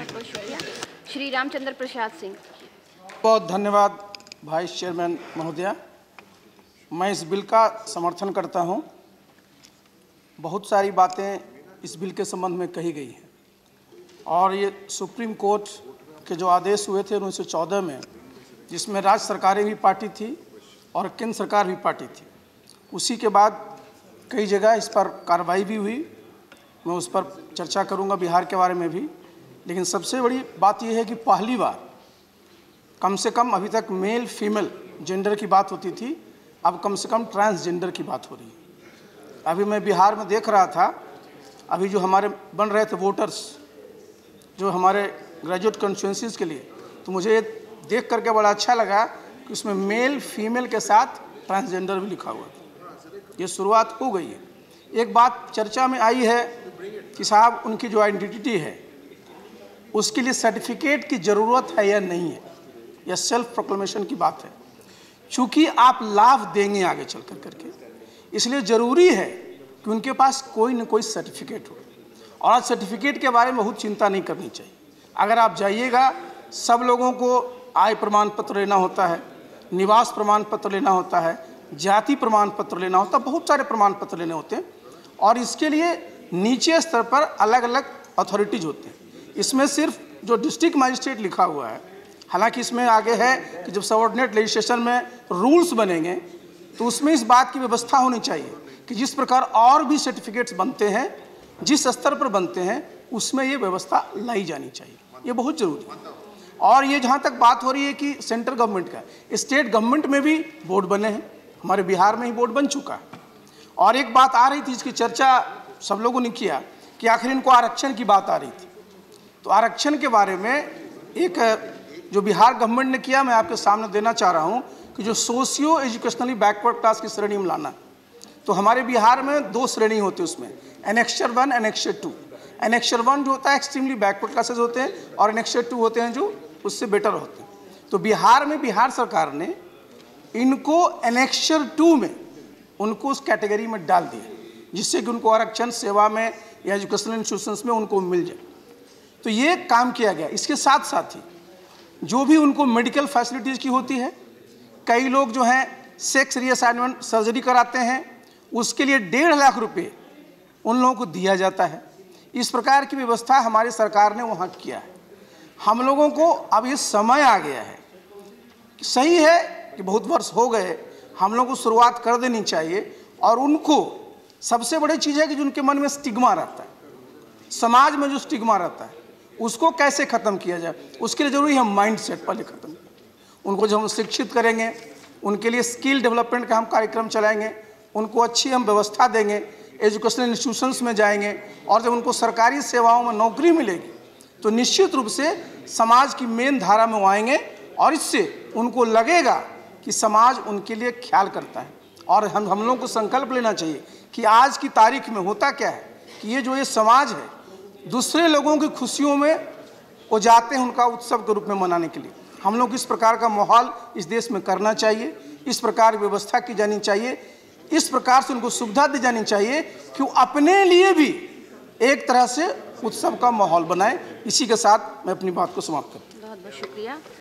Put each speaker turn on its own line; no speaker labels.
बहुत शुक्रिया। श्री रामचंद्र प्रसाद सिंह।
बहुत धन्यवाद वाइस चेयरमैन महोदया। मैं इस बिल का समर्थन करता हूं। बहुत सारी बातें इस बिल के संबंध में कही गई हैं और ये सुप्रीम कोर्ट के जो आदेश हुए थे 1914 में, जिसमें राज्य सरकारें भी पार्टी थी और केंद्र सरकार भी पार्टी थी, उसी के बाद कई जगह इस पर कार्रवाई भी हुई। मैं उस पर चर्चा करूंगा, बिहार के बारे में भी। लेकिन सबसे बड़ी बात यह है कि पहली बार कम से कम, अभी तक मेल फीमेल जेंडर की बात होती थी, अब कम से कम ट्रांसजेंडर की बात हो रही है। अभी मैं बिहार में देख रहा था, अभी जो हमारे बन रहे थे वोटर्स, जो हमारे ग्रेजुएट कॉन्स्टिट्यूंसीज के लिए, तो मुझे देख करके बड़ा अच्छा लगा कि उसमें मेल फीमेल के साथ ट्रांसजेंडर भी लिखा हुआ था। ये शुरुआत हो गई है। एक बात चर्चा में आई है कि साहब उनकी जो आइडेंटिटी है उसके लिए सर्टिफिकेट की ज़रूरत है या नहीं है, या सेल्फ प्रोक्लेमेशन की बात है। चूँकि आप लाभ देंगे आगे चल करके, इसलिए ज़रूरी है कि उनके पास कोई न कोई सर्टिफिकेट हो। और आज सर्टिफिकेट के बारे में बहुत चिंता नहीं करनी चाहिए। अगर आप जाइएगा, सब लोगों को आय प्रमाण पत्र लेना होता है, निवास प्रमाण पत्र लेना होता है, जाति प्रमाण पत्र लेना होता है, बहुत सारे प्रमाण पत्र लेने होते हैं। और इसके लिए नीचे स्तर पर अलग अलग अथॉरिटीज़ होते हैं। इसमें सिर्फ जो डिस्ट्रिक्ट मजिस्ट्रेट लिखा हुआ है, हालांकि इसमें आगे है कि जब सबऑर्डिनेट लेजिस्लेशन में रूल्स बनेंगे तो उसमें इस बात की व्यवस्था होनी चाहिए कि जिस प्रकार और भी सर्टिफिकेट्स बनते हैं, जिस स्तर पर बनते हैं, उसमें ये व्यवस्था लाई जानी चाहिए। ये बहुत ज़रूरी है। और ये जहाँ तक बात हो रही है कि सेंट्रल गवर्नमेंट का, स्टेट गवर्नमेंट में भी बोर्ड बने हैं। हमारे बिहार में ही बोर्ड बन चुका है। और एक बात आ रही थी, इसकी चर्चा सब लोगों ने किया कि आखिर इनको आरक्षण की बात आ रही थी। तो आरक्षण के बारे में एक जो बिहार गवर्नमेंट ने किया, मैं आपके सामने देना चाह रहा हूं कि जो सोशियो एजुकेशनली बैकवर्ड क्लास की श्रेणी में लाना, तो हमारे बिहार में 2 श्रेणी होती है उसमें, एनेक्सचर 1, एनेक्सचर 2। एनेक्सचर 1 जो होता है एक्सट्रीमली बैकवर्ड क्लासेज होते हैं, और एनेक्सचर 2 होते हैं जो उससे बेटर होते हैं। तो बिहार में बिहार सरकार ने इनको एनेक्सचर 2 में उनको उस कैटेगरी में डाल दिया, जिससे कि उनको आरक्षण सेवा में या एजुकेशनल इंस्टीट्यूशंस में उनको मिल जाए। तो ये काम किया गया। इसके साथ साथ ही जो भी उनको मेडिकल फैसिलिटीज़ की होती है, कई लोग जो हैं सेक्स रीअसाइनमेंट सर्जरी कराते हैं, उसके लिए 1.5 लाख रुपये उन लोगों को दिया जाता है। इस प्रकार की व्यवस्था हमारी सरकार ने वहाँ किया है। हम लोगों को अब ये समय आ गया है, सही है कि बहुत वर्ष हो गए, हम लोगों को शुरुआत कर देनी चाहिए। और उनको सबसे बड़ी चीज़ है कि जो उनके मन में स्टिग्मा रहता है, समाज में जो स्टिग्मा रहता है, उसको कैसे ख़त्म किया जाए, उसके लिए ज़रूरी है माइंड सेट पहले ख़त्म करें। उनको जब हम शिक्षित करेंगे, उनके लिए स्किल डेवलपमेंट का हम कार्यक्रम चलाएंगे, उनको अच्छी हम व्यवस्था देंगे, एजुकेशनल इंस्टीट्यूशंस में जाएंगे, और जब उनको सरकारी सेवाओं में नौकरी मिलेगी तो निश्चित रूप से समाज की मेन धारा में वो आएंगे। और इससे उनको लगेगा कि समाज उनके लिए ख्याल करता है। और हम लोगों को संकल्प लेना चाहिए कि आज की तारीख में होता क्या है कि ये समाज है, दूसरे लोगों की खुशियों में वो जाते हैं उनका उत्सव के रूप में मनाने के लिए। हम लोग इस प्रकार का माहौल इस देश में करना चाहिए, इस प्रकार की व्यवस्था की जानी चाहिए, इस प्रकार से उनको सुविधा दी जानी चाहिए कि वो अपने लिए भी एक तरह से उत्सव का माहौल बनाए। इसी के साथ मैं अपनी बात को समाप्त करता हूँ।
बहुत बहुत शुक्रिया।